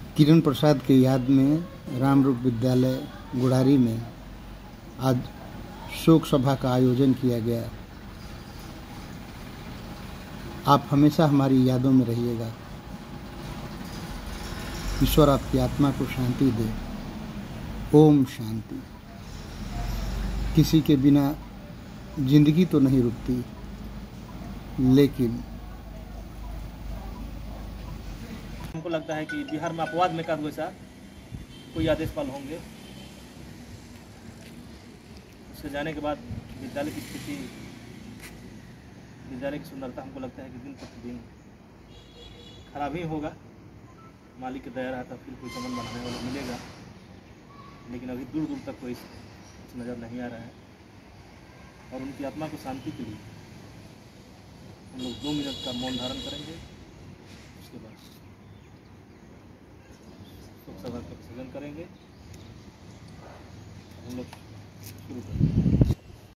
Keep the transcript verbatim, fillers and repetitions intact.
किरण प्रसाद के याद में रामरूप विद्यालय गुड़ारी में आज शोक सभा का आयोजन किया गया। आप हमेशा हमारी यादों में रहिएगा। ईश्वर आपकी आत्मा को शांति दे। ओम शांति। किसी के बिना जिंदगी तो नहीं रुकती, लेकिन हमको लगता है कि बिहार में अपवाद में कहा वैसा कोई आदेश पाल होंगे। उसके जाने के बाद विद्यालय की स्थिति, विद्यालय की सुंदरता हमको लगता है कि दिन प्रतिदिन खराब ही होगा। मालिक की दया रहता फिर कोई चमन बनाने वाला मिलेगा, लेकिन अभी दूर दूर तक कोई नज़र नहीं आ रहा है। और उनकी आत्मा को शांति के लिए हम लोग दो मिनट का मौन धारण करेंगे। उसके बाद शोक सभा का विसर्जन करेंगे। हम लोग शुरू करेंगे।